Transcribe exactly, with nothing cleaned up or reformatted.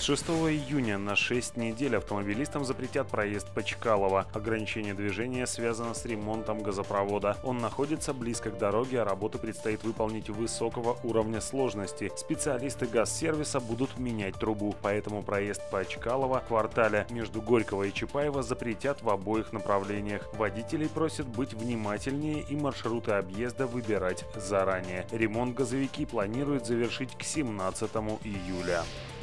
шестого июня на шесть недель автомобилистам запретят проезд по Чкалово. Ограничение движения связано с ремонтом газопровода. Он находится близко к дороге, а работы предстоит выполнить высокого уровня сложности. Специалисты газсервиса будут менять трубу, поэтому проезд по Чкалово в квартале между Горького и Чапаева запретят в обоих направлениях. Водителей просят быть внимательнее и маршруты объезда выбирать заранее. Ремонт газовики планируют завершить к семнадцатому июля.